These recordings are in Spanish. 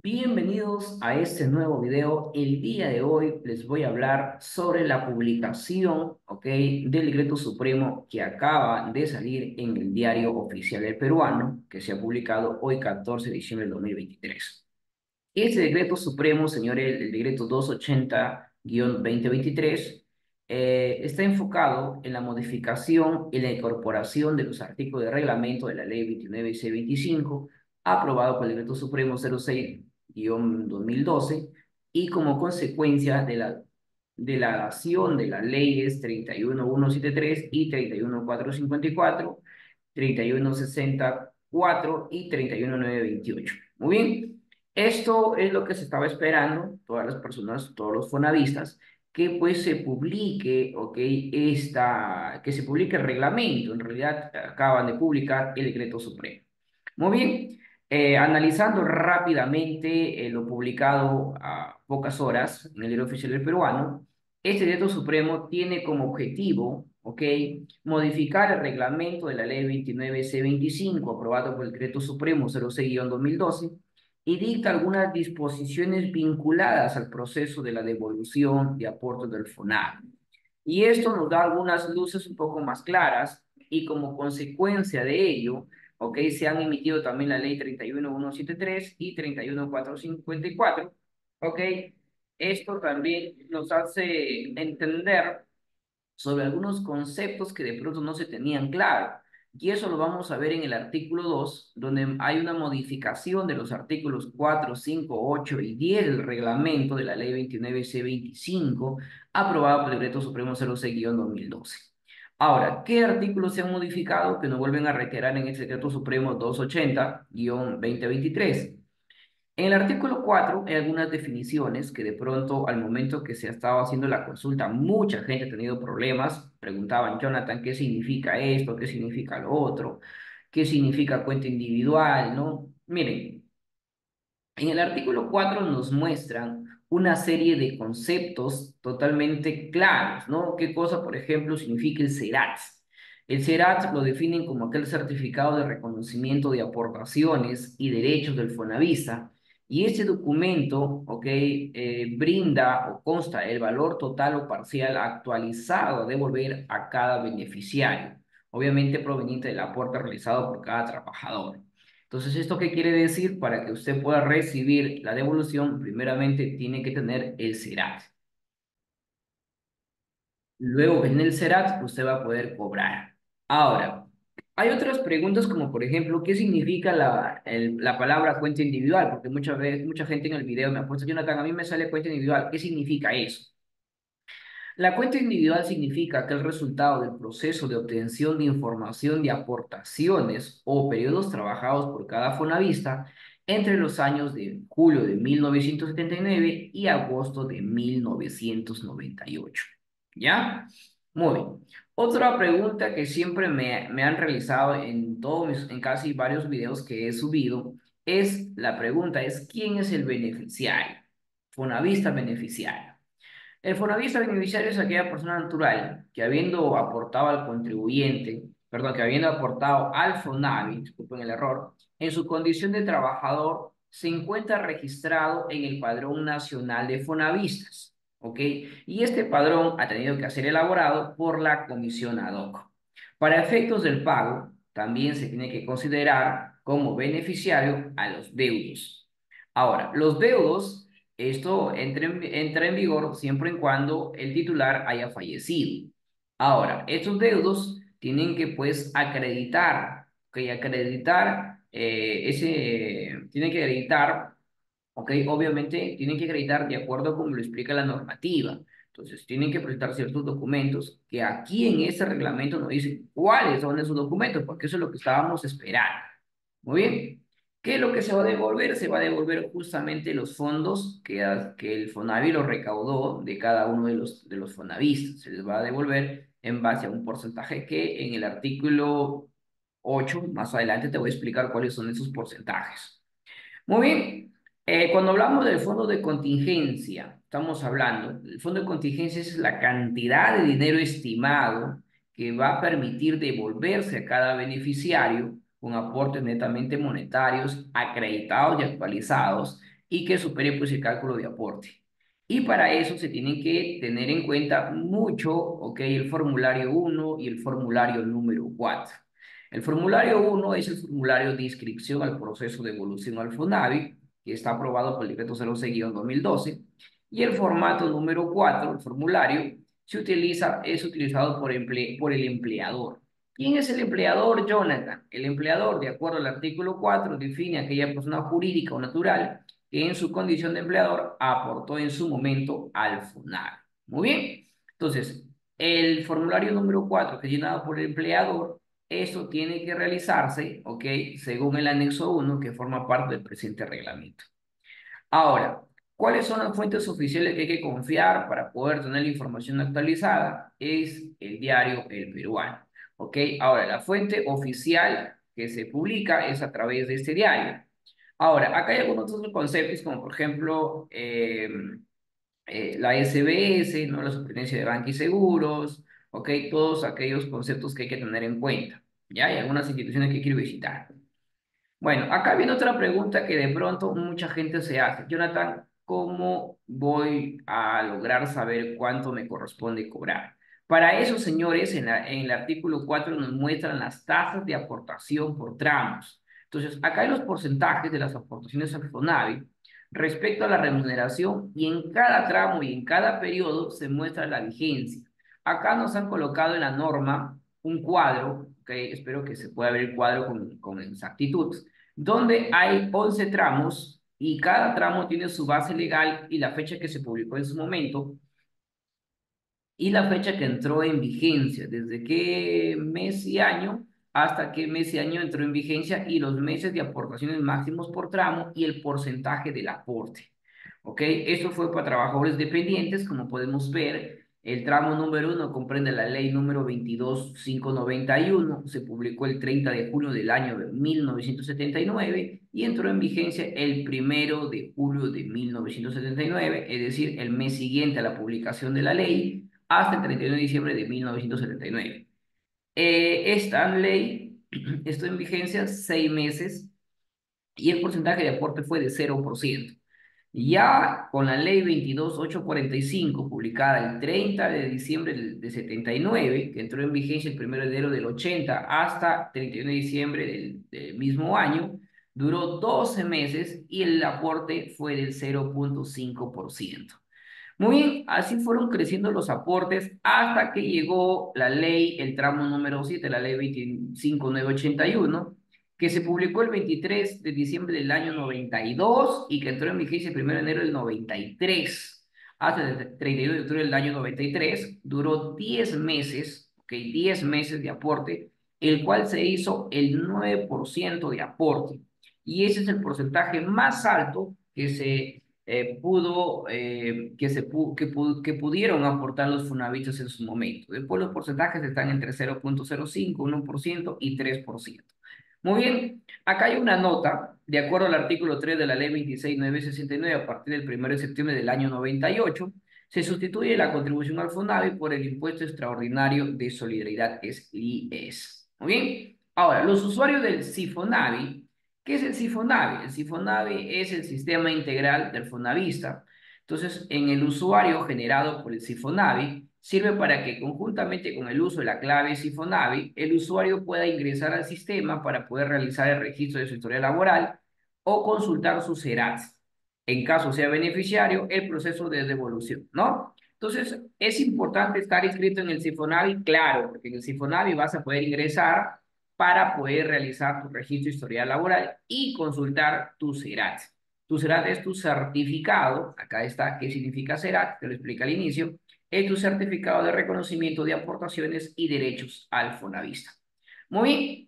Bienvenidos a este nuevo video. El día de hoy les voy a hablar sobre la publicación, ¿ok?, del decreto supremo que acaba de salir en el Diario Oficial del Peruano, que se ha publicado hoy 14 de diciembre del 2023. Este decreto supremo, señores, el decreto 280-2023, está enfocado en la modificación y la incorporación de los artículos de reglamento de la Ley 29C25, aprobado por el decreto supremo 06-2012, y como consecuencia de la dación de las leyes 31173 y 31454, 3164 y 31928. Muy bien. Esto es lo que se estaba esperando, todas las personas, todos los fonavistas, que pues se publique, ok, que se publique el reglamento. En realidad acaban de publicar el decreto supremo. Muy bien, analizando rápidamente lo publicado a pocas horas en el Diario Oficial del Peruano, este decreto supremo tiene como objetivo, ok, modificar el reglamento de la ley 29C25, aprobado por el decreto supremo 06-2012, y dicta algunas disposiciones vinculadas al proceso de la devolución de aportes del FONAV. Y esto nos da algunas luces un poco más claras, y como consecuencia de ello, ok, se han emitido también la ley 31173 y 31454, ok. Esto también nos hace entender sobre algunos conceptos que de pronto no se tenían claro. Y eso lo vamos a ver en el artículo 2, donde hay una modificación de los artículos 4, 5, 8 y 10 del reglamento de la ley 29C25, aprobado por el Decreto Supremo 06-2012. Ahora, ¿qué artículos se han modificado que nos vuelven a reiterar en este Decreto Supremo 280-2023? En el artículo 4 hay algunas definiciones que de pronto al momento que se estaba haciendo la consulta, mucha gente ha tenido problemas. Preguntaban: Jonathan, ¿qué significa esto? ¿Qué significa lo otro? ¿Qué significa cuenta individual? ¿No? Miren, en el artículo 4 nos muestran una serie de conceptos totalmente claros, ¿no? ¿Qué cosa, por ejemplo, significa el SERAT? El SERAT lo definen como aquel certificado de reconocimiento de aportaciones y derechos del Fonavista, y este documento, ¿ok?, brinda o consta el valor total o parcial actualizado a devolver a cada beneficiario, obviamente proveniente del aporte realizado por cada trabajador. Entonces, ¿esto qué quiere decir? Para que usted pueda recibir la devolución, primeramente tiene que tener el SERAT. Luego que tiene el SERAT, usted va a poder cobrar. Ahora, hay otras preguntas como, por ejemplo, ¿qué significa la palabra cuenta individual? Porque muchas veces, mucha gente en el video me ha puesto: Jonathan, a mí me sale cuenta individual. ¿Qué significa eso? La cuenta individual significa que el resultado del proceso de obtención de información de aportaciones o periodos trabajados por cada fonavista entre los años de julio de 1979 y agosto de 1998. ¿Ya? Muy bien. Otra pregunta que siempre me han realizado en casi varios videos que he subido, la pregunta es: ¿quién es el beneficiario? Fonavista beneficiario. El fonavista beneficiario es aquella persona natural que, habiendo aportado al contribuyente, perdón, que habiendo aportado al FONAVI, disculpen el error, en su condición de trabajador, se encuentra registrado en el Padrón Nacional de Fonavistas, ¿ok? Y este padrón ha tenido que ser elaborado por la Comisión ad hoc. Para efectos del pago, también se tiene que considerar como beneficiario a los deudos. Ahora, los deudos, esto entra en vigor siempre y cuando el titular haya fallecido. Ahora, estos deudos tienen que pues acreditar, que acreditar tienen que acreditar, ok, obviamente tienen que acreditar de acuerdo a como lo explica la normativa. Entonces, tienen que presentar ciertos documentos que aquí en este reglamento nos dicen cuáles son esos documentos, porque eso es lo que estábamos esperando. Muy bien. ¿Qué es lo que se va a devolver? Se va a devolver justamente los fondos que el Fonavi lo recaudó de cada uno de los fonavistas. Se les va a devolver en base a un porcentaje que en el artículo 8 más adelante te voy a explicar cuáles son esos porcentajes. Muy bien. Cuando hablamos del fondo de contingencia, estamos hablando, el fondo de contingencia es la cantidad de dinero estimado que va a permitir devolverse a cada beneficiario con aportes netamente monetarios, acreditados y actualizados, y que supere pues el cálculo de aporte. Y para eso se tienen que tener en cuenta mucho, ¿ok? El formulario 1 y el formulario número 4. El formulario 1 es el formulario de inscripción al proceso de evolución al FONAVI, que está aprobado por el decreto 06-2012, y el formato número 4, el formulario, es utilizado por el empleador. ¿Quién es el empleador, Jonathan? El empleador, de acuerdo al artículo 4, define a aquella persona jurídica o natural que en su condición de empleador aportó en su momento al FONAVI. Muy bien. Entonces, el formulario número 4, que es llenado por el empleador, eso tiene que realizarse, ¿ok? Según el anexo 1, que forma parte del presente reglamento. Ahora, ¿cuáles son las fuentes oficiales que hay que confiar para poder tener la información actualizada? Es el diario El Peruano. ¿Ok? Ahora, la fuente oficial que se publica es a través de este diario. Ahora, acá hay algunos otros conceptos, como por ejemplo la SBS, ¿no? La Superintendencia de Banca y Seguros, ¿ok? Todos aquellos conceptos que hay que tener en cuenta. ¿Ya? Hay algunas instituciones que quiero visitar. Bueno, acá viene otra pregunta que de pronto mucha gente se hace. Jonathan, ¿cómo voy a lograr saber cuánto me corresponde cobrar? Para eso, señores, en el artículo 4 nos muestran las tasas de aportación por tramos. Entonces, acá hay los porcentajes de las aportaciones al FONAVI respecto a la remuneración y en cada tramo y en cada periodo se muestra la vigencia. Acá nos han colocado en la norma un cuadro, que espero que se pueda ver el cuadro con exactitud, donde hay 11 tramos y cada tramo tiene su base legal y la fecha que se publicó en su momento y la fecha que entró en vigencia, desde qué mes y año hasta qué mes y año entró en vigencia y los meses de aportaciones máximos por tramo y el porcentaje del aporte. ¿Ok? Esto fue para trabajadores dependientes, como podemos ver. El tramo número 1 comprende la ley número 22.591, se publicó el 30 de junio del año de 1979 y entró en vigencia el 1 de julio de 1979, es decir, el mes siguiente a la publicación de la ley hasta el 31 de diciembre de 1979. Esta ley estuvo en vigencia 6 meses y el porcentaje de aporte fue de 0%. Ya con la ley 22.845, publicada el 30 de diciembre de 79, que entró en vigencia el 1 de enero del 80 hasta 31 de diciembre del mismo año, duró 12 meses y el aporte fue del 0,5%. Muy bien, así fueron creciendo los aportes hasta que llegó la ley, el tramo número 7, la ley 25.981, que se publicó el 23 de diciembre del año 92 y que entró en vigencia el 1 de enero del 93 hasta el 31 de octubre del año 93. Duró 10 meses, ok, 10 meses de aporte, el cual se hizo el 9% de aporte. Y ese es el porcentaje más alto que pudieron aportar los Fonavitos en su momento. Después los porcentajes están entre 0,05, 1% y 3%. Muy bien, acá hay una nota, de acuerdo al artículo 3 de la ley 26.969, a partir del 1 de septiembre del año 98, se sustituye la contribución al FONAVI por el impuesto extraordinario de solidaridad, que es IES. Muy bien, ahora, los usuarios del SIFONAVI. ¿Qué es el SIFONAVI? El SIFONAVI es el sistema integral del Fonavista. Entonces, en el usuario generado por el SIFONAVI, sirve para que conjuntamente con el uso de la clave SIFONAVI, el usuario pueda ingresar al sistema para poder realizar el registro de su historia laboral o consultar sus CERAT. En caso sea beneficiario, el proceso de devolución, ¿no? Entonces, es importante estar inscrito en el SIFONAVI, claro, porque en el SIFONAVI vas a poder ingresar para poder realizar tu registro historial laboral y consultar tu CERAT. Tu CERAT es tu certificado, acá está, ¿qué significa CERAT? Te lo explica al inicio, es tu certificado de reconocimiento de aportaciones y derechos al Fonavista. Muy bien.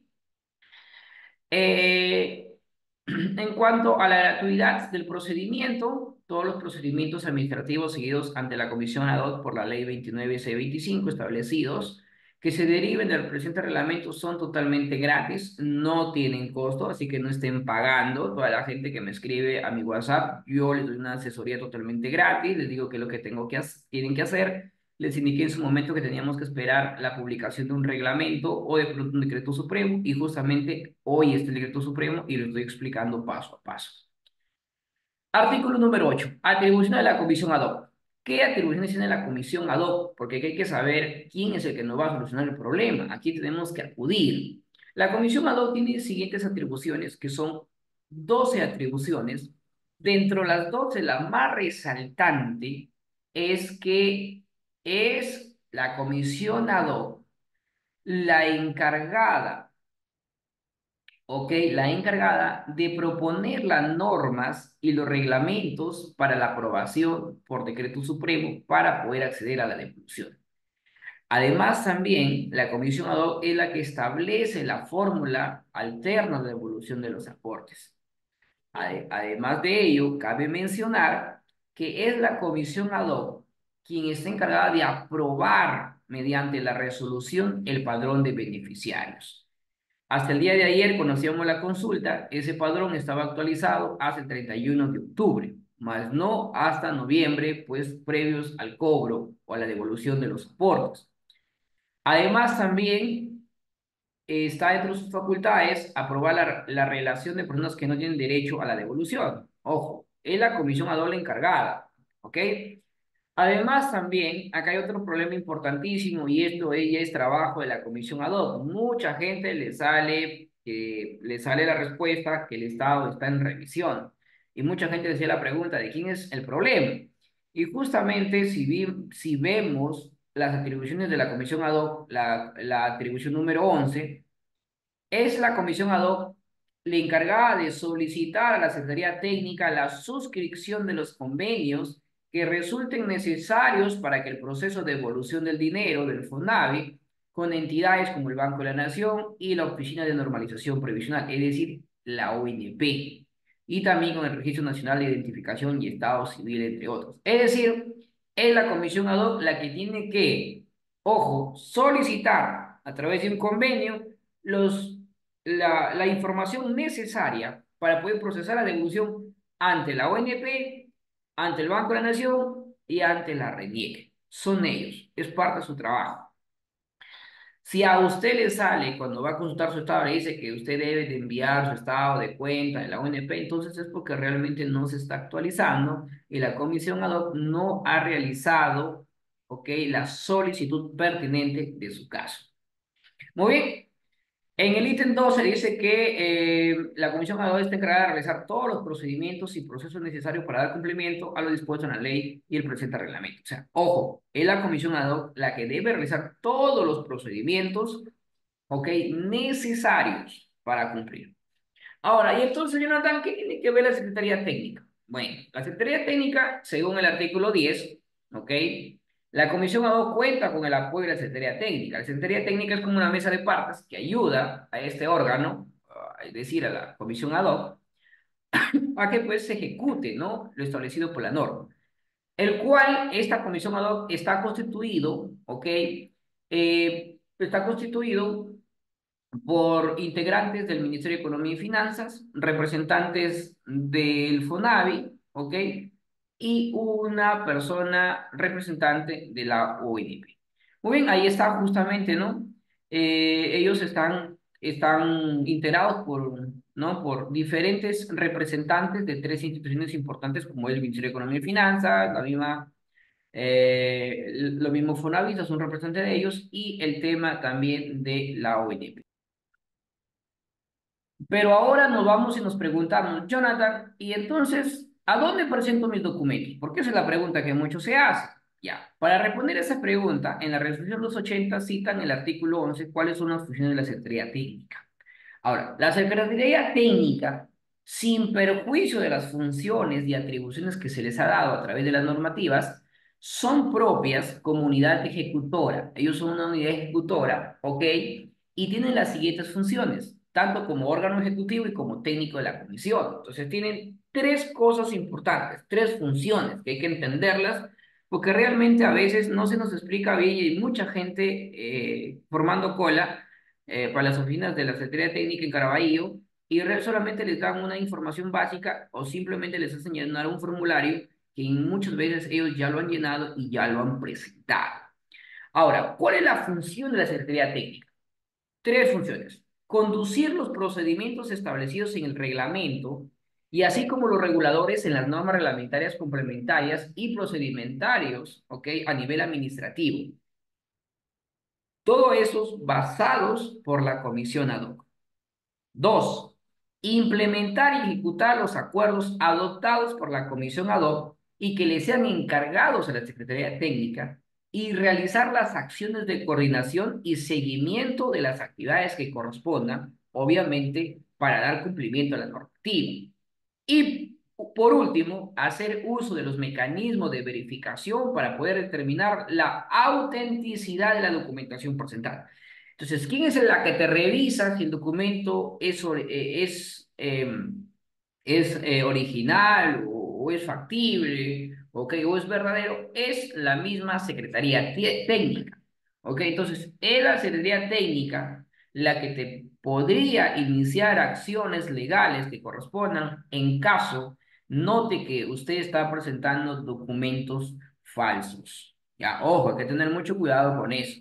Eh, en cuanto a la gratuidad del procedimiento, todos los procedimientos administrativos seguidos ante la Comisión ad hoc por la Ley 29C25 establecidos que se deriven del presente reglamento son totalmente gratis, no tienen costo, así que no estén pagando. Toda la gente que me escribe a mi WhatsApp, yo les doy una asesoría totalmente gratis, les digo qué es lo que tienen que hacer. Les indiqué en su momento que teníamos que esperar la publicación de un reglamento o de pronto un decreto supremo y justamente hoy está el decreto supremo y lo estoy explicando paso a paso. Artículo número 8. Atribuciones de la comisión ad hoc. ¿Qué atribuciones tiene la comisión ad hoc? Porque aquí hay que saber quién es el que nos va a solucionar el problema. Aquí tenemos que acudir. La comisión ad hoc tiene siguientes atribuciones, que son 12 atribuciones. Dentro de las 12, la más resaltante es que es la comisión ad hoc la encargada, ¿ok? La encargada de proponer las normas y los reglamentos para la aprobación por decreto supremo para poder acceder a la devolución. Además, también la comisión ad hoc es la que establece la fórmula alterna de devolución de los aportes. Además de ello, cabe mencionar que es la comisión ad hoc quien está encargada de aprobar mediante la resolución el padrón de beneficiarios. Hasta el día de ayer conocíamos la consulta, ese padrón estaba actualizado hasta el 31 de octubre, más no hasta noviembre, pues previos al cobro o a la devolución de los aportes. Además, también está dentro de sus facultades aprobar la relación de personas que no tienen derecho a la devolución. Ojo, es la comisión ad hoc la encargada, ¿ok? Además, también, acá hay otro problema importantísimo y esto ya es trabajo de la comisión ad hoc. Mucha gente le sale la respuesta que el Estado está en revisión y mucha gente decía la pregunta de quién es el problema. Y justamente si vemos las atribuciones de la comisión ad hoc, la atribución número 11 es la comisión ad hoc la encargada de solicitar a la Secretaría Técnica la suscripción de los convenios que resulten necesarios para que el proceso de devolución del dinero del FONAVI con entidades como el Banco de la Nación y la Oficina de Normalización Previsional, es decir, la ONP, y también con el Registro Nacional de Identificación y Estado Civil, entre otros. Es decir, es la comisión ad hoc la que tiene que, ojo, solicitar a través de un convenio la información necesaria para poder procesar la devolución ante la ONP, ante el Banco de la Nación y ante la RENIEC. Son ellos, es parte de su trabajo. Si a usted le sale cuando va a consultar su estado, le dice que usted debe de enviar su estado de cuenta de la ONP, entonces es porque realmente no se está actualizando y la comisión ad hoc no ha realizado, ¿ok?, la solicitud pertinente de su caso. Muy bien. En el ítem 12 dice que la comisión ad hoc está encargada de realizar todos los procedimientos y procesos necesarios para dar cumplimiento a lo dispuesto en la ley y el presente reglamento. O sea, ojo, es la comisión ad hoc la que debe realizar todos los procedimientos, ¿ok?, necesarios para cumplir. Ahora, y entonces, Jonathan, ¿qué tiene que ver la Secretaría Técnica? Bueno, la Secretaría Técnica, según el artículo 10, ¿ok? La Comisión ad hoc cuenta con el apoyo de la Secretaría Técnica. La Secretaría Técnica es como una mesa de partes que ayuda a este órgano, es decir, a la Comisión ad hoc, a que pues se ejecute, ¿no?, lo establecido por la norma. El cual, esta Comisión ad hoc está constituido, ¿ok? Está constituido por integrantes del Ministerio de Economía y Finanzas, representantes del FONAVI, ¿ok? Y una persona representante de la ONP. Muy bien, ahí está justamente, ¿no? Ellos están integrados ¿no?, por diferentes representantes de tres instituciones importantes como el Ministerio de Economía y Finanzas, lo mismo FONAVI, es un representante de ellos, y el tema también de la ONP. Pero ahora nos vamos y nos preguntamos, Jonathan, ¿y entonces a dónde presento mis documentos? Porque esa es la pregunta que muchos se hacen. Ya, para responder a esa pregunta, en la resolución 280 citan el artículo 11 cuáles son las funciones de la Secretaría Técnica. Ahora, la Secretaría Técnica, sin perjuicio de las funciones y atribuciones que se les ha dado a través de las normativas, son propias como unidad ejecutora. Ellos son una unidad ejecutora, ¿ok? Y tienen las siguientes funciones, tanto como órgano ejecutivo y como técnico de la comisión. Entonces, tienen tres cosas importantes, tres funciones que hay que entenderlas, porque realmente a veces no se nos explica bien y hay mucha gente formando cola para las oficinas de la Secretaría Técnica en Caraballo y solamente les dan una información básica o simplemente les hacen llenar un formulario que muchas veces ellos ya lo han llenado y ya lo han presentado. Ahora, ¿cuál es la función de la Secretaría Técnica? Tres funciones. Conducir los procedimientos establecidos en el reglamento y así como los reguladores en las normas reglamentarias complementarias y procedimentarios, ¿ok? A nivel administrativo. Todos esos basados por la comisión ad hoc. Dos, implementar y ejecutar los acuerdos adoptados por la comisión ad hoc y que le sean encargados a la Secretaría Técnica y realizar las acciones de coordinación y seguimiento de las actividades que correspondan, obviamente, para dar cumplimiento a la normativa. Y por último, hacer uso de los mecanismos de verificación para poder determinar la autenticidad de la documentación presentada. Entonces, ¿quién es la que te revisa si el documento es original o es factible, ¿ok? O es verdadero? Es la misma Secretaría Técnica, ¿ok? Entonces, es la Secretaría Técnica la que te podría iniciar acciones legales que correspondan en caso note que usted está presentando documentos falsos. Ya, ojo, hay que tener mucho cuidado con eso.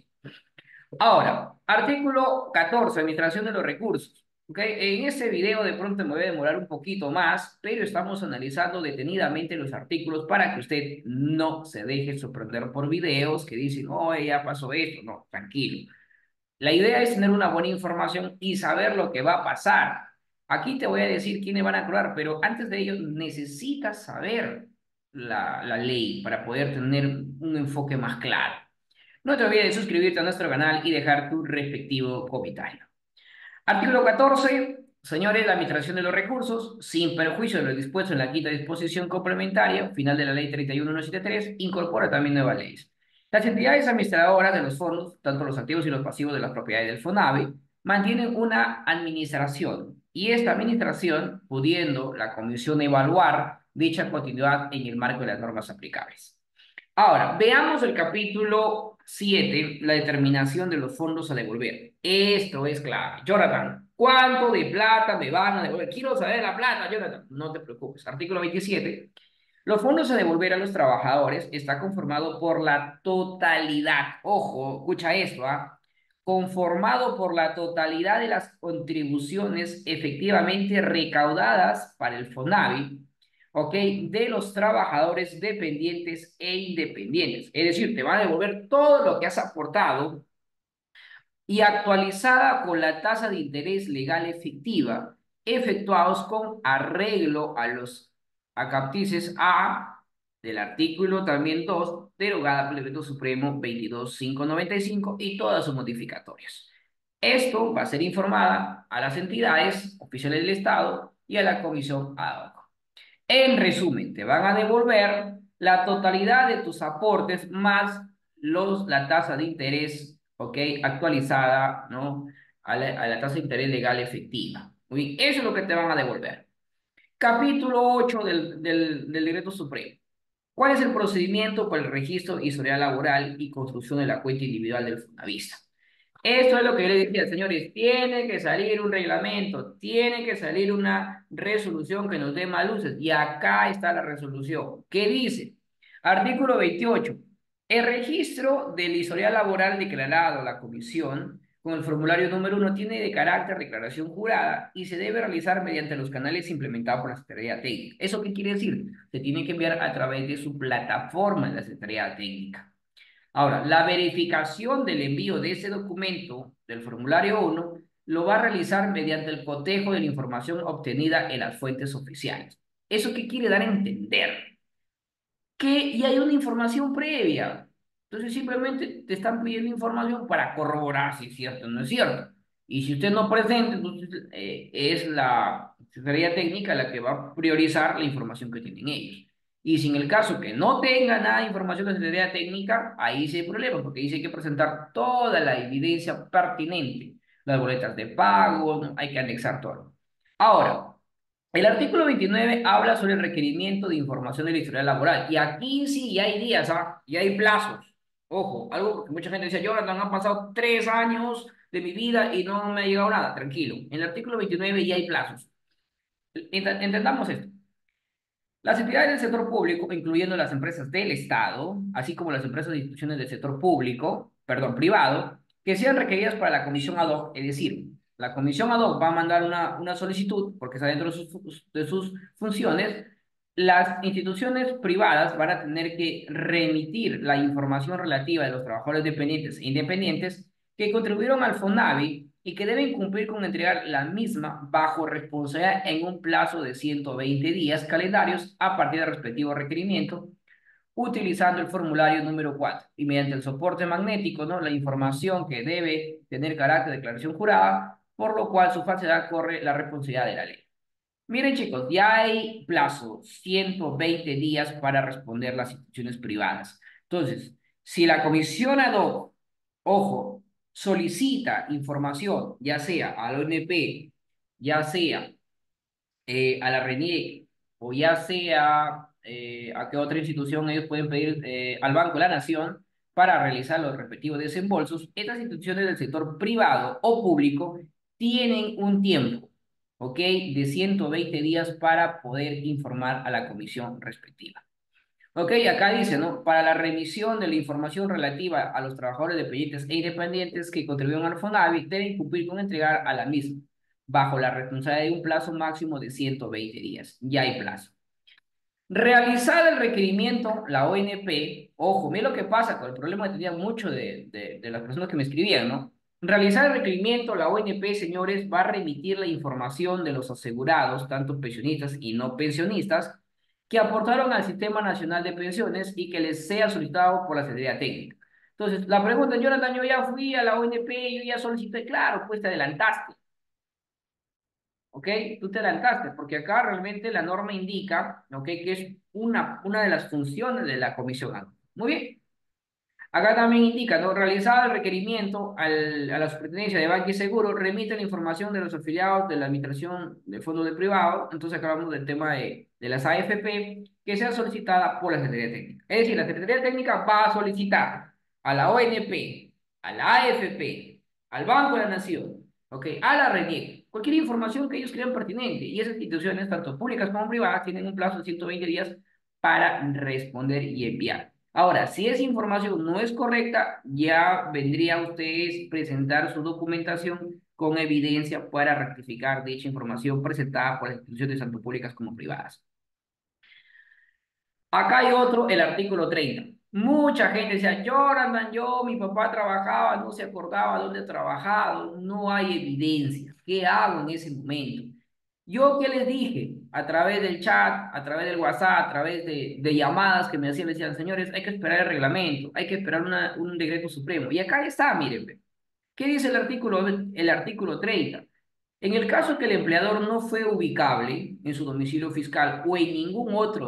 Ahora, artículo 14, administración de los recursos. ¿Ok? En este video de pronto me voy a demorar un poquito más, pero estamos analizando detenidamente los artículos para que usted no se deje sorprender por videos que dicen, oh, ya pasó esto. No, tranquilo. La idea es tener una buena información y saber lo que va a pasar. Aquí te voy a decir quiénes van a actuar, pero antes de ello necesitas saber la ley para poder tener un enfoque más claro. No te olvides de suscribirte a nuestro canal y dejar tu respectivo comentario. Artículo 14. Señores, la administración de los recursos, sin perjuicio de lo dispuesto en la quinta disposición complementaria, final de la ley 31173, incorpora también nuevas leyes. Las entidades administradoras de los fondos, tanto los activos y los pasivos de las propiedades del FONAVE, mantienen una administración y esta administración pudiendo la comisión evaluar dicha continuidad en el marco de las normas aplicables. Ahora, veamos el capítulo 7, la determinación de los fondos a devolver. Esto es clave. Jonathan, ¿cuánto de plata me van a devolver? Quiero saber la plata, Jonathan. No te preocupes. Artículo 27. Los fondos a devolver a los trabajadores está conformado por la totalidad. Ojo, escucha esto, ¿ah? Conformado por la totalidad de las contribuciones efectivamente recaudadas para el FONAVI, ¿ok? De los trabajadores dependientes e independientes. Es decir, te van a devolver todo lo que has aportado y actualizada con la tasa de interés legal efectiva, efectuados con arreglo a los acáptices A del artículo también 2, derogada por el Decreto Supremo 22595 y todas sus modificatorias. Esto va a ser informada a las entidades oficiales del Estado y a la Comisión ad hoc. En resumen, te van a devolver la totalidad de tus aportes más la tasa de interés, ¿ok? Actualizada, ¿no? A la tasa de interés legal efectiva. Muy bien, eso es lo que te van a devolver. Capítulo 8 del Decreto Supremo. ¿Cuál es el procedimiento para el registro historial laboral y construcción de la cuenta individual del Fonavista? Esto es lo que yo le decía, señores, tiene que salir un reglamento, tiene que salir una resolución que nos dé más luces. Y acá está la resolución. ¿Qué dice? Artículo 28. El registro del historial laboral declarado a la comisión con el formulario número 1 tiene de carácter declaración jurada y se debe realizar mediante los canales implementados por la Secretaría Técnica. ¿Eso qué quiere decir? Se tiene que enviar a través de su plataforma en la Secretaría Técnica. Ahora, la verificación del envío de ese documento del formulario 1 lo va a realizar mediante el cotejo de la información obtenida en las fuentes oficiales. ¿Eso qué quiere dar a entender? Que ya hay una información previa. Entonces simplemente te están pidiendo información para corroborar si es cierto o no es cierto. Y si usted no presenta, entonces es la Secretaría Técnica la que va a priorizar la información que tienen ellos. Y si en el caso que no tenga nada de información de la Secretaría Técnica, ahí sí hay problema, porque dice que hay que presentar toda la evidencia pertinente, las boletas de pago, ¿no? Hay que anexar todo. Ahora, el artículo 29 habla sobre el requerimiento de información del historial laboral. Y aquí sí ya hay días, ¿ah? Y hay plazos. Ojo, algo que mucha gente decía, Jonathan, han pasado 3 años de mi vida y no me ha llegado nada. Tranquilo. En el artículo 29 ya hay plazos. Entendamos esto. Las entidades del sector público, incluyendo las empresas del Estado, así como las empresas e instituciones del sector público, perdón, privado, que sean requeridas para la comisión ad hoc, es decir, la comisión ad hoc va a mandar una solicitud, porque está dentro de sus funciones, las instituciones privadas van a tener que remitir la información relativa de los trabajadores dependientes e independientes que contribuyeron al FONAVI y que deben cumplir con entregar la misma bajo responsabilidad en un plazo de 120 días calendarios a partir del respectivo requerimiento, utilizando el formulario número 4 y mediante el soporte magnético, ¿no? La información que debe tener carácter de declaración jurada, por lo cual su falsedad corre la responsabilidad de la ley. Miren chicos, ya hay plazo, 120 días para responder las instituciones privadas. Entonces, si la comisión ad hoc, ojo, solicita información, ya sea a la ONP, ya sea a la RENIEC, o ya sea a qué otra institución ellos pueden pedir al Banco de la Nación para realizar los respectivos desembolsos, estas instituciones del sector privado o público tienen un tiempo, ¿ok? De 120 días para poder informar a la comisión respectiva. Ok, acá dice, ¿no? Para la remisión de la información relativa a los trabajadores dependientes e independientes que contribuyen al FONAVI, deben cumplir con entregar a la misma, bajo la responsabilidad de un plazo máximo de 120 días. Ya hay plazo. Realizar el requerimiento, la ONP, ojo, mira lo que pasa con el problema que tenía mucho de las personas que me escribían, ¿no? Realizar el requerimiento, la ONP, señores, va a remitir la información de los asegurados, tanto pensionistas y no pensionistas, que aportaron al Sistema Nacional de Pensiones y que les sea solicitado por la Secretaría Técnica. Entonces, la pregunta, Jonathan, yo ya fui a la ONP, yo ya solicité, claro, pues te adelantaste. ¿Ok? Tú te adelantaste, porque acá realmente la norma indica, ¿ok? Que es una de las funciones de la comisión ad hoc. Muy bien. Acá también indica, ¿no? Realizado el requerimiento a la Superintendencia de Banco y Seguro, remite la información de los afiliados de la administración de fondos de privado. Entonces acá hablamos del tema de las AFP, que sea solicitada por la Secretaría Técnica. Es decir, la Secretaría Técnica va a solicitar a la ONP, a la AFP, al Banco de la Nación, ¿ok? A la RENIEC, cualquier información que ellos crean pertinente. Y esas instituciones, tanto públicas como privadas, tienen un plazo de 120 días para responder y enviar. Ahora, si esa información no es correcta, ya vendría a ustedes presentar su documentación con evidencia para rectificar dicha información presentada por las instituciones tanto públicas como privadas. Acá hay otro, el artículo 30. Mucha gente decía, Jonathan, mi papá trabajaba, no se acordaba dónde ha trabajado, no hay evidencia. ¿Qué hago en ese momento? Yo qué les dije a través del chat, a través del WhatsApp, a través de llamadas que me hacían, decían, señores, hay que esperar el reglamento, hay que esperar un decreto supremo. Y acá está, miren, ve. ¿Qué dice el artículo 30? En el caso que el empleador no fue ubicable en su domicilio fiscal o en ningún otro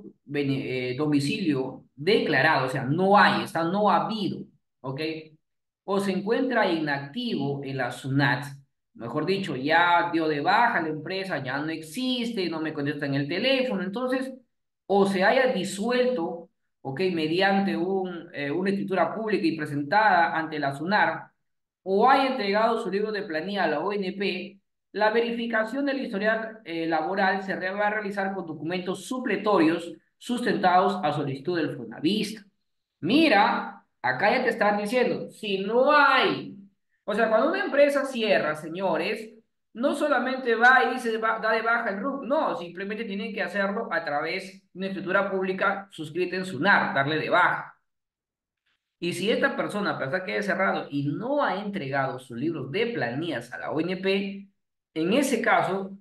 domicilio declarado, o sea, no hay, está no ha habido, ¿ok? O se encuentra inactivo en la SUNAT, mejor dicho, ya dio de baja la empresa, ya no existe, no me contesta en el teléfono, entonces, o se haya disuelto, ¿ok? Mediante una escritura pública y presentada ante la SUNAR, o haya entregado su libro de planilla a la ONP, la verificación del historial laboral se va a realizar con documentos supletorios sustentados a solicitud del Fonavista. Mira, acá ya te están diciendo, si no hay, o sea, cuando una empresa cierra, señores, no solamente va y dice, da de baja el RUC, no, simplemente tienen que hacerlo a través de una escritura pública suscrita en SUNAR, darle de baja. Y si esta persona, a pesar que haya cerrado y no ha entregado sus libros de planillas a la ONP, en ese caso,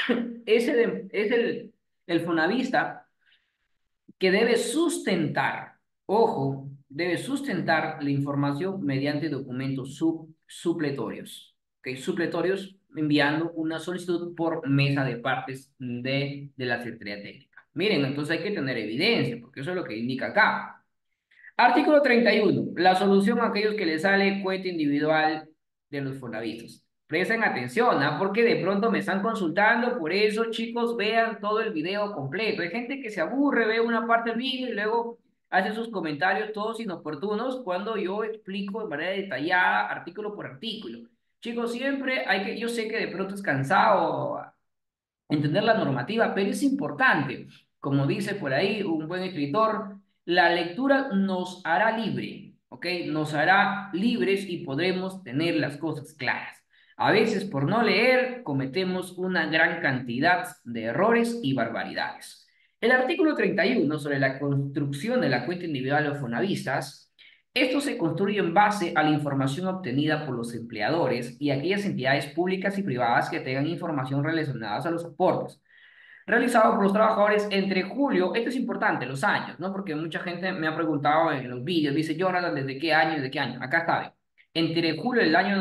es el Fonavista que debe sustentar, ojo, debe sustentar la información mediante documentos supletorios. ¿Ok? Supletorios enviando una solicitud por mesa de partes de la Secretaría Técnica. Miren, entonces hay que tener evidencia, porque eso es lo que indica acá. Artículo 31. La solución a aquellos que les sale cuenta individual de los fonavistas. Presten atención, ¿ah? Porque de pronto me están consultando, por eso chicos vean todo el video completo. Hay gente que se aburre, ve una parte del video y luego hace sus comentarios todos inoportunos cuando yo explico de manera detallada, artículo por artículo. Chicos, siempre hay que, yo sé que de pronto es cansado entender la normativa, pero es importante. Como dice por ahí un buen escritor, la lectura nos hará libre, ¿ok? Nos hará libres y podremos tener las cosas claras. A veces por no leer cometemos una gran cantidad de errores y barbaridades. El artículo 31 sobre la construcción de la cuenta individual de los fonavistas, esto se construye en base a la información obtenida por los empleadores y aquellas entidades públicas y privadas que tengan información relacionada a los aportes realizado por los trabajadores entre julio, esto es importante, los años, ¿no? Porque mucha gente me ha preguntado en los vídeos, dice, Jonathan, ¿desde qué año? ¿Desde qué año? Acá está, ve. Entre julio del año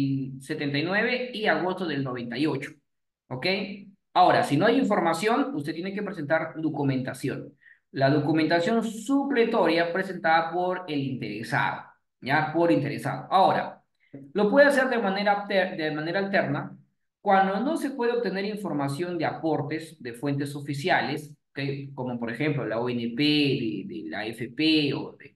79 y agosto del 98, ¿ok? Ahora, si no hay información, usted tiene que presentar documentación. La documentación supletoria presentada por el interesado, ¿ya? Por interesado. Ahora, lo puede hacer de manera alterna cuando no se puede obtener información de aportes de fuentes oficiales, ¿ok? Como por ejemplo la ONP, de la AFP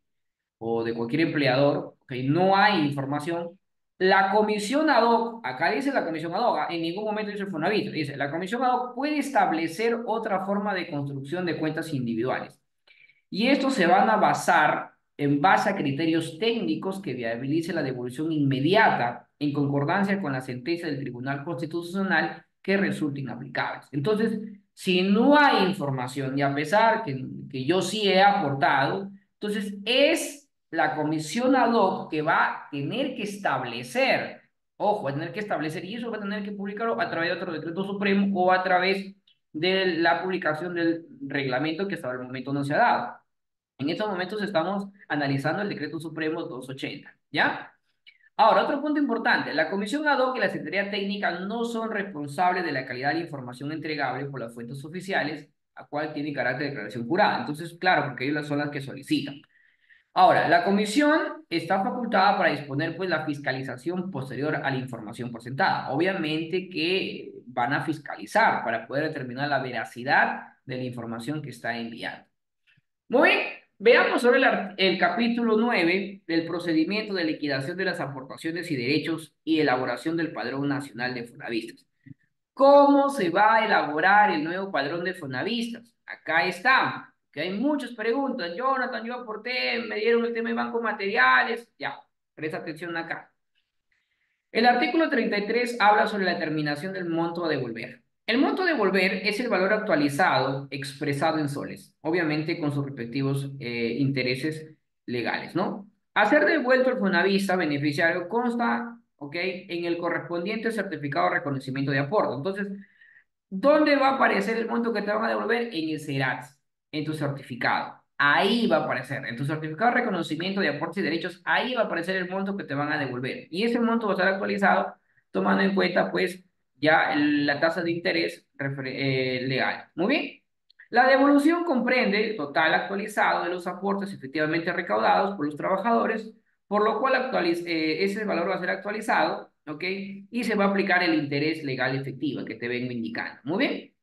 o de cualquier empleador, ¿ok? No hay información. La comisión ad hoc, acá dice la comisión ad hoc, en ningún momento dice el Fonavit, dice, la comisión ad hoc puede establecer otra forma de construcción de cuentas individuales. Y estos se van a basar en base a criterios técnicos que viabilicen la devolución inmediata en concordancia con la sentencia del Tribunal Constitucional que resulten aplicables. Entonces, si no hay información y a pesar que yo sí he aportado, entonces es la comisión ad hoc que va a tener que establecer, ojo, va a tener que establecer y eso va a tener que publicarlo a través de otro decreto supremo o a través de la publicación del reglamento que hasta el momento no se ha dado. En estos momentos estamos analizando el Decreto Supremo 280, ¿ya? Ahora, otro punto importante, la Comisión ad hoc y la Secretaría Técnica no son responsables de la calidad de la información entregable por las fuentes oficiales, a cual tiene carácter de declaración jurada. Entonces, claro, porque ellos son las que solicitan. Ahora, la comisión está facultada para disponer pues la fiscalización posterior a la información presentada. Obviamente que van a fiscalizar para poder determinar la veracidad de la información que está enviando. Muy bien, veamos sobre el capítulo 9 del procedimiento de liquidación de las aportaciones y derechos y elaboración del Padrón Nacional de Fonavistas. ¿Cómo se va a elaborar el nuevo padrón de fonavistas? Acá está, que hay muchas preguntas. Jonathan, yo aporté, me dieron el tema de banco materiales. Ya, presta atención acá. El artículo 33 habla sobre la determinación del monto a devolver. El monto a devolver es el valor actualizado expresado en soles, obviamente con sus respectivos intereses legales, ¿no? A ser devuelto el Fonavista beneficiario consta, ¿ok? En el correspondiente certificado de reconocimiento de aporte. Entonces, ¿dónde va a aparecer el monto que te van a devolver? En el SERATS, en tu certificado. Ahí va a aparecer, en tu certificado de reconocimiento de aportes y derechos, ahí va a aparecer el monto que te van a devolver. Y ese monto va a estar actualizado tomando en cuenta, pues, ya la tasa de interés legal. Muy bien. La devolución comprende el total actualizado de los aportes efectivamente recaudados por los trabajadores, por lo cual ese valor va a ser actualizado, ¿ok? Y se va a aplicar el interés legal efectivo que te vengo indicando. Muy bien.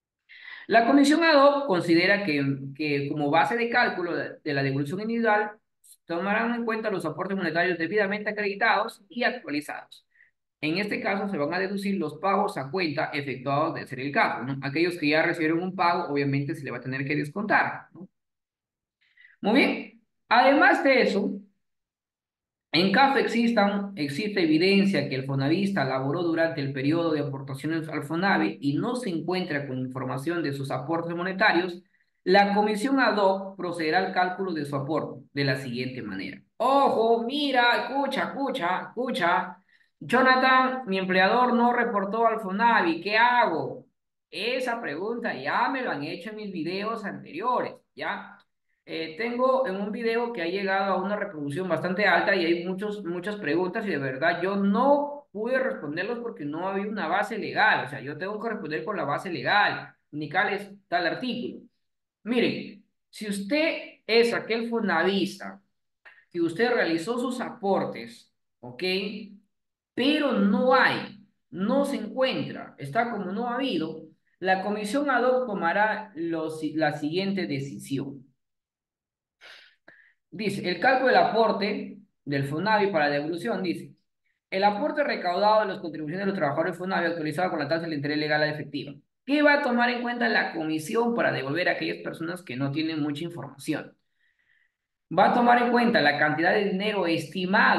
La comisión ad hoc considera que como base de cálculo de la devolución individual tomarán en cuenta los aportes monetarios debidamente acreditados y actualizados. En este caso se van a deducir los pagos a cuenta efectuados de ser el caso, ¿no? Aquellos que ya recibieron un pago, obviamente se le va a tener que descontar, ¿no? Muy bien. Además de eso, en caso existe evidencia que el fonavista laboró durante el periodo de aportaciones al Fonavi y no se encuentra con información de sus aportes monetarios, la comisión ad hoc procederá al cálculo de su aporte de la siguiente manera. Ojo, mira, escucha. Jonathan, mi empleador no reportó al Fonavi, ¿qué hago? Esa pregunta ya me lo han hecho en mis videos anteriores, ¿ya? Tengo en un video que ha llegado a una reproducción bastante alta y hay muchas preguntas y de verdad yo no pude responderlos porque no había una base legal. O sea, yo tengo que responder con la base legal, ni cuál es tal artículo. Miren, si usted es aquel fonavista, si usted realizó sus aportes, ¿ok? Pero no se encuentra, está como no ha habido, la comisión ad hoc tomará la siguiente decisión. Dice, el cálculo del aporte del FONAVI para la devolución, dice, el aporte recaudado de las contribuciones de los trabajadores FONAVI actualizado con la tasa del interés legal a efectiva. ¿Qué va a tomar en cuenta la comisión para devolver a aquellas personas que no tienen mucha información? Va a tomar en cuenta la cantidad de dinero estimado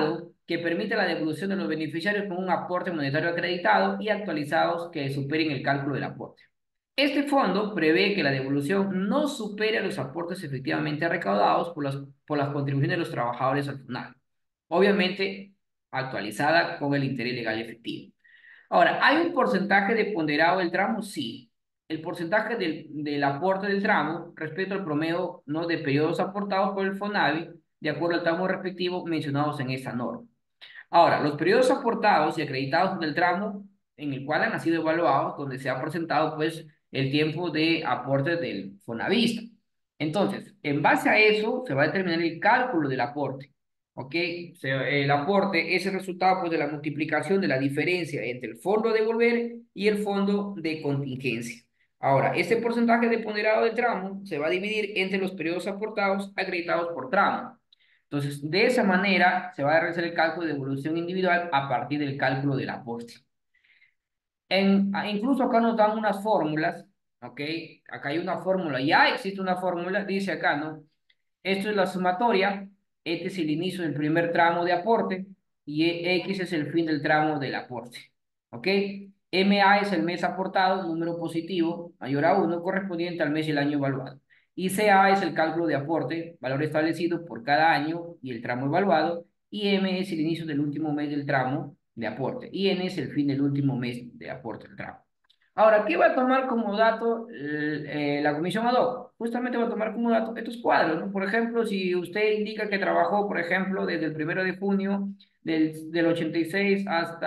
que permite la devolución de los beneficiarios con un aporte monetario acreditado y actualizados que superen el cálculo del aporte. Este fondo prevé que la devolución no supere a los aportes efectivamente recaudados por las contribuciones de los trabajadores al FONAVI, obviamente actualizada con el interés legal efectivo. Ahora, ¿hay un porcentaje de ponderado del tramo? Sí. El porcentaje del aporte del tramo respecto al promedio, ¿no?, de periodos aportados por el FONAVI, de acuerdo al tramo respectivo mencionados en esta norma. Ahora, los periodos aportados y acreditados en el tramo en el cual han sido evaluados, donde se ha presentado pues el tiempo de aporte del Fonavista. Entonces, en base a eso se va a determinar el cálculo del aporte. ¿Ok? El aporte es el resultado pues de la multiplicación de la diferencia entre el fondo a devolver y el fondo de contingencia. Ahora, este porcentaje de ponderado del tramo se va a dividir entre los periodos aportados acreditados por tramo. Entonces, de esa manera se va a realizar el cálculo de devolución individual a partir del cálculo del aporte. Incluso acá nos dan unas fórmulas, ¿ok? Acá hay una fórmula, ya existe una fórmula, dice acá, ¿no? Esto es la sumatoria, este es el inicio del primer tramo de aporte y X es el fin del tramo del aporte, ¿ok? MA es el mes aportado, número positivo, mayor a 1, correspondiente al mes y el año evaluado. Y CA es el cálculo de aporte, valor establecido por cada año y el tramo evaluado, y M es el inicio del último mes del tramo de aporte, y N es el fin del último mes de aporte del tramo. Ahora, ¿qué va a tomar como dato la comisión ad hoc? Justamente va a tomar como dato estos cuadros, ¿no? Por ejemplo, si usted indica que trabajó, por ejemplo, desde el 1 de junio del 86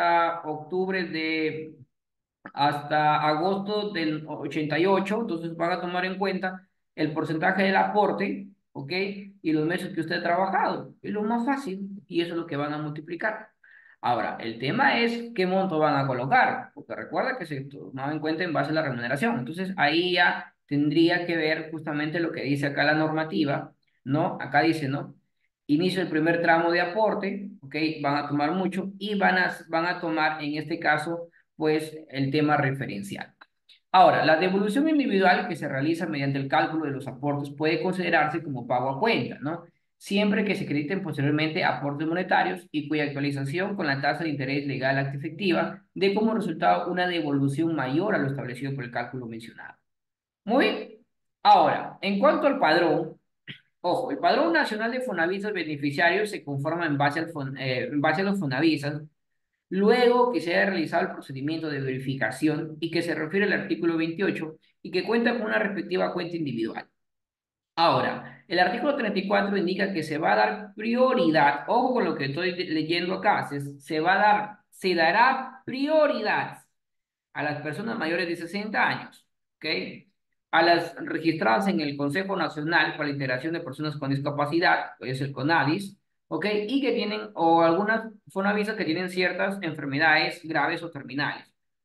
hasta agosto del 88, entonces van a tomar en cuenta el porcentaje del aporte, ¿ok? Y los meses que usted ha trabajado. Es lo más fácil y eso es lo que van a multiplicar. Ahora, el tema es qué monto van a colocar, porque recuerda que se tomaba en cuenta en base a la remuneración. Entonces, ahí ya tendría que ver justamente lo que dice acá la normativa, ¿no? Acá dice, ¿no? Inicio del primer tramo de aporte, ¿ok? Van a tomar mucho y van a tomar, en este caso, pues el tema referencial. Ahora, la devolución individual que se realiza mediante el cálculo de los aportes puede considerarse como pago a cuenta, ¿no? Siempre que se acrediten posteriormente aportes monetarios y cuya actualización con la tasa de interés legal acta efectiva dé como resultado una devolución mayor a lo establecido por el cálculo mencionado. Muy bien. Ahora, en cuanto al padrón, ojo, el padrón nacional de Fonavistas beneficiarios se conforma en base a los Fonavistas luego que se haya realizado el procedimiento de verificación y que se refiere al artículo 28 y que cuenta con una respectiva cuenta individual. Ahora, el artículo 34 indica que se va a dar prioridad, ojo con lo que estoy leyendo acá, se dará prioridad a las personas mayores de 60 años, ¿ok? A las registradas en el Consejo Nacional para la Integración de Personas con Discapacidad, que es el CONADIS, ¿ok? Y que tienen, o algunas Fonavisas que tienen ciertas enfermedades graves o terminales.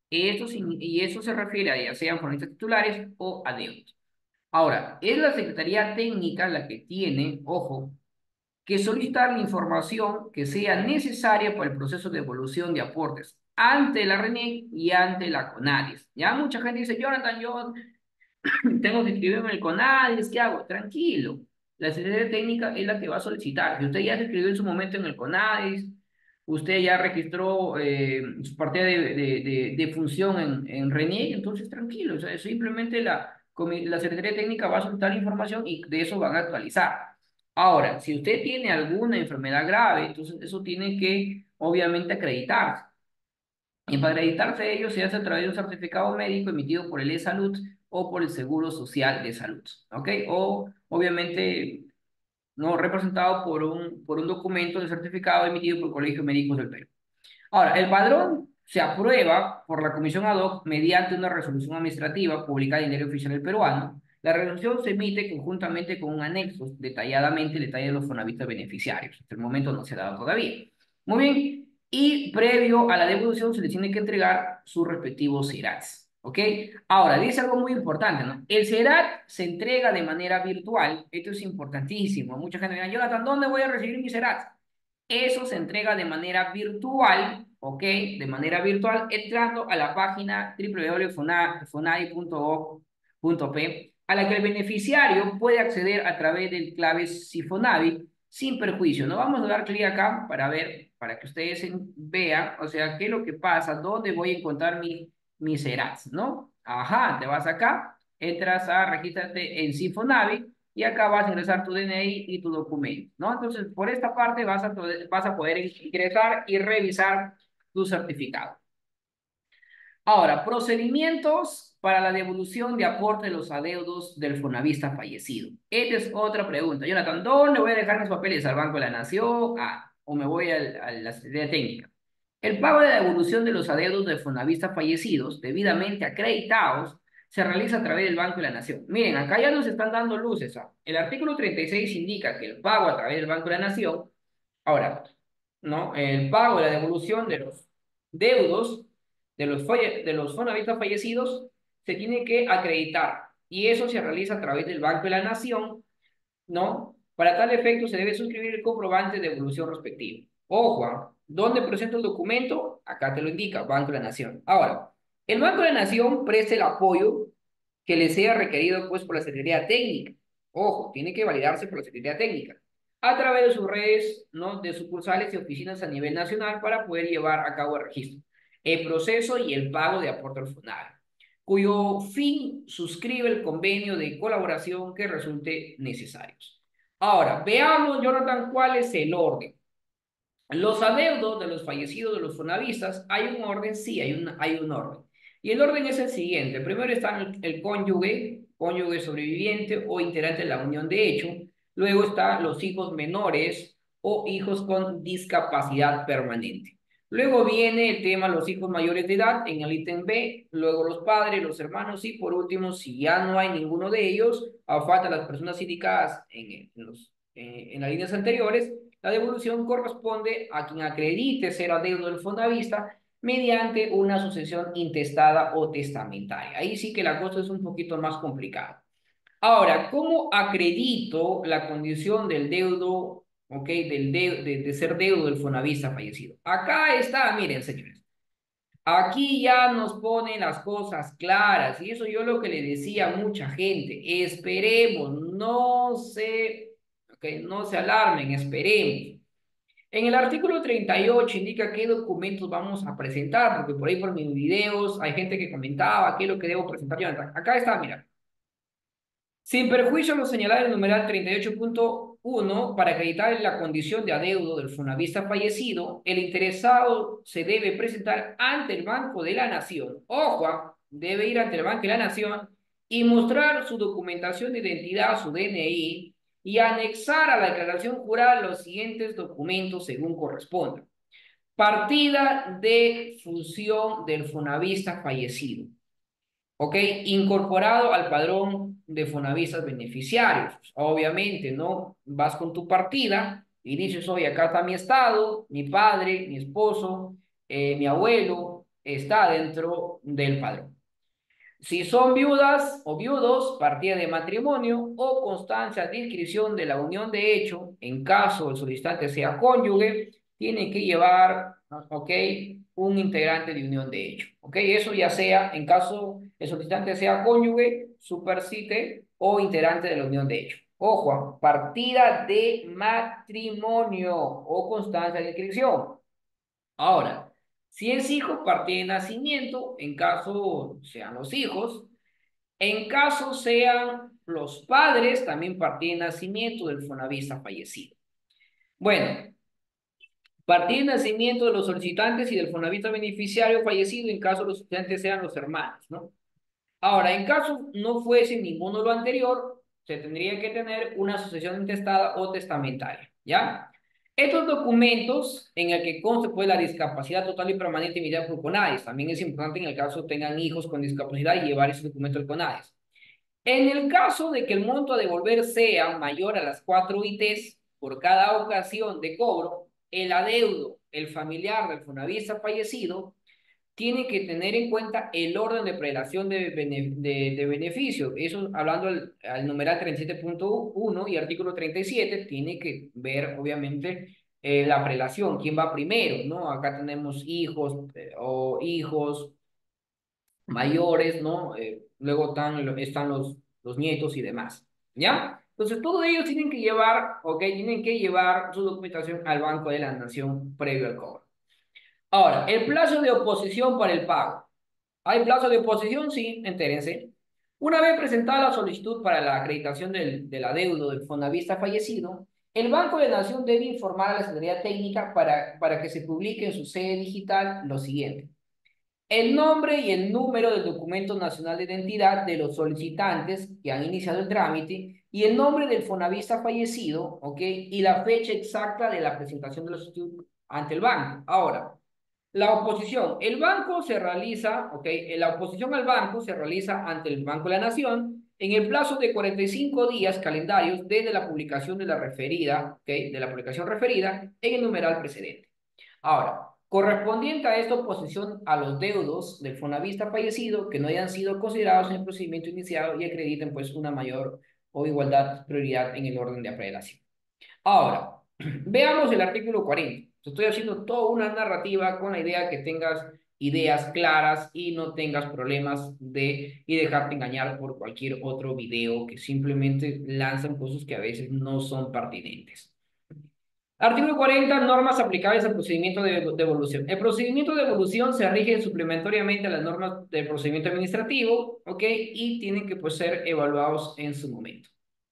Y eso se refiere a ya sean fonavistas titulares o adeudos. Ahora, es la Secretaría Técnica la que tiene, ojo, que solicitar la información que sea necesaria para el proceso de evolución de aportes ante la RENIEC y ante la CONADIS. Ya mucha gente dice, Jonathan, yo tengo que inscribirme en el CONADIS, ¿qué hago? Tranquilo, la Secretaría Técnica es la que va a solicitar. Si usted ya se inscribió en su momento en el CONADIS, usted ya registró su partida de función en RENIEC, entonces tranquilo, o sea, simplemente la Secretaría Técnica va a solicitar la información y de eso van a actualizar. Ahora, si usted tiene alguna enfermedad grave, entonces eso tiene que, obviamente, acreditarse. Y para acreditarse ello se hace a través de un certificado médico emitido por el e-Salud o por el Seguro Social de Salud, ¿ok? O, obviamente, no representado por un documento de certificado emitido por el Colegio de Médicos del Perú. Ahora, el padrón se aprueba por la Comisión ad hoc mediante una resolución administrativa publicada en el Diario Oficial del Peruano. La resolución se emite conjuntamente con un anexo detalladamente el detalle de los fonavistas beneficiarios. Hasta el momento no se ha dado todavía. Muy bien. Y previo a la devolución se les tiene que entregar sus respectivos CERATs. ¿Ok? Ahora, dice algo muy importante, ¿no? El CERAT se entrega de manera virtual. Esto es importantísimo. Mucha gente dice, Jonathan, ¿dónde voy a recibir mi CERAT? Eso se entrega de manera virtual, ¿ok? De manera virtual, entrando a la página www.fonadi.gov.p, a la que el beneficiario puede acceder a través del clave Sifonavi sin perjuicio. No vamos a dar clic acá para ver, para que ustedes vean, o sea, qué es lo que pasa, dónde voy a encontrar mis ERATs, ¿no? Ajá, te vas acá, entras a regístrate en Sinfonavit y acá vas a ingresar tu DNI y tu documento, ¿no? Entonces, por esta parte vas a poder ingresar y revisar tu certificado. Ahora, procedimientos para la devolución de aporte de los adeudos del fonavista fallecido. Esta es otra pregunta. Jonathan, ¿dónde voy a dejar mis papeles? ¿Al Banco de la Nación? Ah, ¿o me voy a la Secretaría Técnica? El pago de la devolución de los adeudos del fonavista fallecidos, debidamente acreditados, se realiza a través del Banco de la Nación. Miren, acá ya nos están dando luces. ¿Ah? El artículo 36 indica que el pago a través del Banco de la Nación, ahora, ¿no? El pago de la devolución de los deudos de los fonavistas fallecidos se tiene que acreditar y eso se realiza a través del Banco de la Nación, ¿no? Para tal efecto se debe suscribir el comprobante de devolución respectivo. Ojo, ¿ah? ¿Dónde presento el documento? Acá te lo indica, Banco de la Nación. Ahora, el Banco de la Nación presta el apoyo que le sea requerido pues por la Secretaría Técnica. Ojo, tiene que validarse por la Secretaría Técnica a través de sus redes, ¿no? De sucursales y oficinas a nivel nacional para poder llevar a cabo el registro, el proceso y el pago de aporte al FUNAR, cuyo fin suscribe el convenio de colaboración que resulte necesario. Ahora, veamos, Jonathan, cuál es el orden. Los adeudos de los fallecidos de los fonavistas, ¿hay un orden? Sí, hay un orden. Y el orden es el siguiente. Primero está el cónyuge, cónyuge sobreviviente o integrante de la unión de hecho. Luego están los hijos menores o hijos con discapacidad permanente. Luego viene el tema los hijos mayores de edad en el ítem B, luego los padres, los hermanos y por último, si ya no hay ninguno de ellos, a falta de las personas indicadas en las líneas anteriores, la devolución corresponde a quien acredite ser adeudo del fondavista mediante una sucesión intestada o testamentaria. Ahí sí que la cosa es un poquito más complicada. Ahora, ¿cómo acredito la condición del deudo, ok, de ser deudo del fonavista fallecido? Acá está, miren, señores. Aquí ya nos ponen las cosas claras y eso yo lo que le decía a mucha gente, esperemos, no se alarmen, esperemos. En el artículo 38 indica qué documentos vamos a presentar, porque por ahí por mis videos hay gente que comentaba qué es lo que debo presentar yo. Acá está, mira. Sin perjuicio a lo señalado en el numeral 38.1, para acreditar la condición de adeudo del fonavista fallecido, el interesado se debe presentar ante el Banco de la Nación. Ojo, debe ir ante el Banco de la Nación y mostrar su documentación de identidad, su DNI, y anexar a la declaración jurada los siguientes documentos según corresponda. Partida de función del fonavista fallecido. ¿Ok? Incorporado al padrón de fonavistas beneficiarios. Obviamente, ¿no? Vas con tu partida y dices, oye, acá está mi estado, mi padre, mi esposo, mi abuelo, está dentro del padrón. Si son viudas o viudos, partida de matrimonio o constancia de inscripción de la unión de hecho, en caso el solicitante sea cónyuge, tiene que llevar, ¿ok? Un integrante de unión de hecho, ¿ok? Eso ya sea en caso el solicitante sea cónyuge, supercite o integrante de la unión de hecho. Ojo, partida de matrimonio o constancia de inscripción. Ahora, si es hijo, partida de nacimiento, en caso sean los hijos. En caso sean los padres, también partida de nacimiento del fonavista fallecido. Bueno, partida de nacimiento de los solicitantes y del fonavista beneficiario fallecido en caso los solicitantes sean los hermanos, ¿no? Ahora, en caso no fuese ninguno de lo anterior, se tendría que tener una sucesión intestada o testamentaria, ¿ya? Estos documentos en el que conste pues la discapacidad total y permanente emitida por CONADES, también es importante en el caso tengan hijos con discapacidad y llevar ese documento al CONADES. En el caso de que el monto a devolver sea mayor a las 4 ITs por cada ocasión de cobro, el adeudo, el familiar del fonavista fallecido, tiene que tener en cuenta el orden de prelación de beneficios. Eso hablando al numeral 37.1 y artículo 37, tiene que ver, obviamente, la prelación, quién va primero, ¿no? Acá tenemos hijos o hijos mayores, ¿no? Luego están los nietos y demás, ¿ya? Entonces, todos ellos tienen que llevar, ok, tienen que llevar su documentación al Banco de la Nación previo al cobro. Ahora, el plazo de oposición para el pago. ¿Hay plazo de oposición? Sí, entérense. Una vez presentada la solicitud para la acreditación del adeudo del fonavista fallecido, el Banco de la Nación debe informar a la Secretaría Técnica para que se publique en su sede digital lo siguiente: el nombre y el número del documento nacional de identidad de los solicitantes que han iniciado el trámite y el nombre del fonavista fallecido, ¿ok? Y la fecha exacta de la presentación de la solicitud ante el banco. Ahora, la oposición. El banco se realiza, ¿ok? La oposición al banco se realiza ante el Banco de la Nación en el plazo de 45 días calendarios desde la publicación de la referida, ¿ok? De la publicación referida en el numeral precedente. Ahora, correspondiente a esta oposición a los deudos del fonavista fallecido que no hayan sido considerados en el procedimiento iniciado y acrediten pues una mayor o igualdad prioridad en el orden de apelación. Ahora, veamos el artículo 40. Estoy haciendo toda una narrativa con la idea que tengas ideas claras y no tengas problemas y dejarte engañar por cualquier otro video que simplemente lanzan cosas que a veces no son pertinentes. Artículo 40. Normas aplicables al procedimiento de devolución. El procedimiento de devolución se rige suplementoriamente a las normas del procedimiento administrativo, ¿ok? Y tienen que pues, ser evaluados en su momento.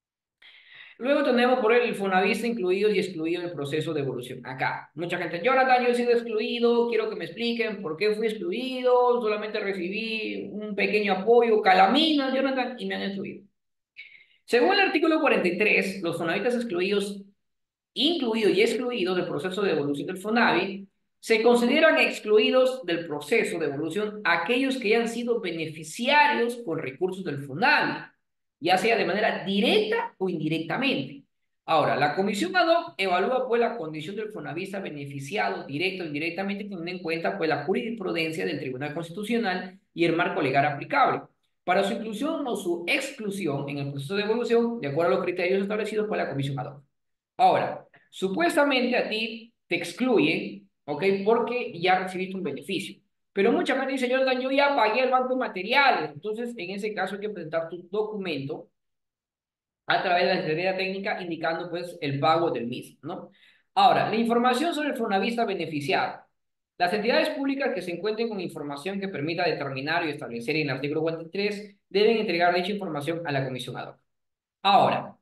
Luego tenemos por el Fonavista incluidos y excluidos del proceso de evolución. Acá, mucha gente, Jonathan, yo he sido excluido, quiero que me expliquen por qué fui excluido, solamente recibí un pequeño apoyo, calaminas, Jonathan, y me han excluido. Según el artículo 43, los fonavistas excluidos, incluidos y excluidos del proceso de evolución del FONAVI, se consideran excluidos del proceso de evolución aquellos que hayan sido beneficiarios con recursos del FONAVI, ya sea de manera directa o indirectamente. Ahora, la comisión ad hoc evalúa pues la condición del fonavista beneficiado directo o indirectamente teniendo en cuenta pues la jurisprudencia del Tribunal Constitucional y el marco legal aplicable para su inclusión o su exclusión en el proceso de evolución de acuerdo a los criterios establecidos por la comisión ad hoc. Ahora, supuestamente a ti te excluyen, ¿ok? Porque ya recibiste un beneficio. Pero mucha gente dice, yo ya pagué el banco de materiales. Entonces, en ese caso hay que presentar tu documento a través de la Secretaría Técnica indicando pues el pago del mismo, ¿no? Ahora, la información sobre el fonavista beneficiado. Las entidades públicas que se encuentren con información que permita determinar y establecer en el artículo 43 deben entregar dicha información a la comisión ad hoc. Ahora,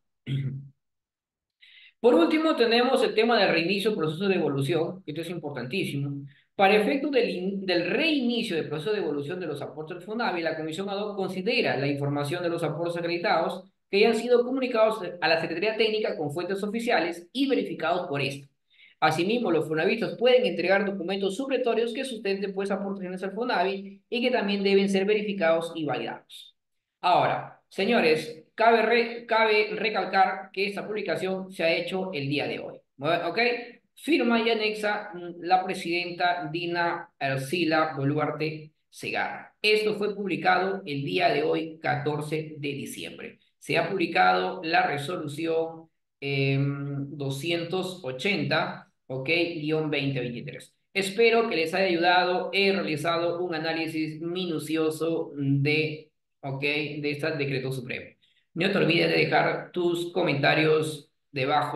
por último, tenemos el tema del reinicio del proceso de evolución, que esto es importantísimo. Para efecto del reinicio del proceso de evolución de los aportes del FONAVI, la Comisión ad hoc considera la información de los aportes acreditados que hayan sido comunicados a la Secretaría Técnica con fuentes oficiales y verificados por esta. Asimismo, los fonavistas pueden entregar documentos supletorios que sustenten pues aportaciones al FONAVI y que también deben ser verificados y validados. Ahora, señores, cabe recalcar que esta publicación se ha hecho el día de hoy. ¿Ok? Firma y anexa la presidenta Dina Ercila Boluarte Segarra. Esto fue publicado el día de hoy, 14 de diciembre. Se ha publicado la resolución 280, ¿ok? Guión 2023. Espero que les haya ayudado. He realizado un análisis minucioso ¿ok? De este decreto supremo. No te olvides de dejar tus comentarios debajo